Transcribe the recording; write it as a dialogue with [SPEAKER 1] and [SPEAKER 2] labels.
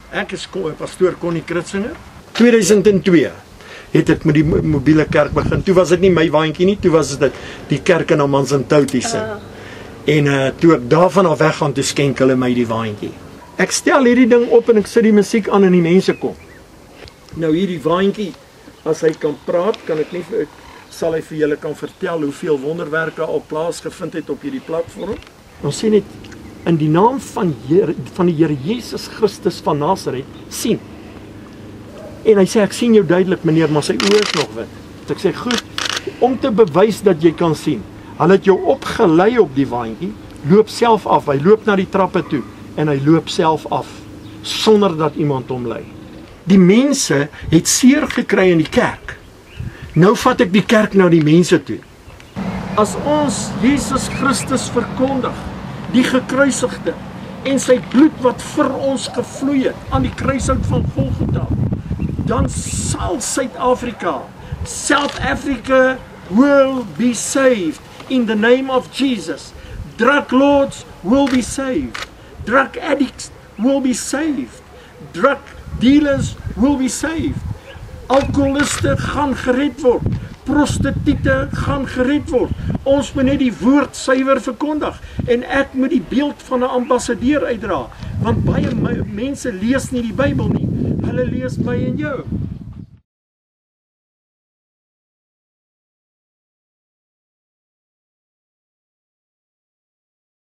[SPEAKER 1] Ek is pastoor Connie Kritzinger. 2002 het ek met die mobiele kerk begin. Toe was dit nie my waantjie nie, toe was dit die kerk in Amanzimtoti se. En toe ek daarvan af weggaan, toe skenk hulle my die waantjie. Ek stel hierdie ding op en ek sit die musiek aan en die mense kom. Nou hierdie waantjie, as hy kan praat, sal hy vir julle kan vertel hoeveel wonderwerke al plaasgevind het op hierdie platform. Ons sê net, in die naam van die Here Jesus Christus van Nasaret, sien. En hy sê, ek sien jou duidelik meneer, maar sy oë is nog wit. Ek sê, goed, om te bewys dat jy kan sien. Hulle het jou opgelei op die waantjie, loop self af, hy loop na die trappe toe, en hy loop self af, sonder dat iemand hom lei. Die mense het seer gekry in die kerk. Nou vat ek die kerk na die mense toe. As ons Jesus Christus verkondig, die gekruisigde, en sy bloed wat vir ons gevloei het, aan die kruishout van Golgotha, dan sal Suid-Afrika, South Africa will be saved in the name of Jesus. Drug lords will be saved. Drug addicts will be saved. Drug dealers will be saved. Alkoholiste gaan gered word. Prostituie gaan gered word. Ons moet net die woord suiwer verkondig. En ek moet die beeld van 'n ambassadeur uitdra. Want baie mense lees nie die Bybel nie. Hulle lees my en jou.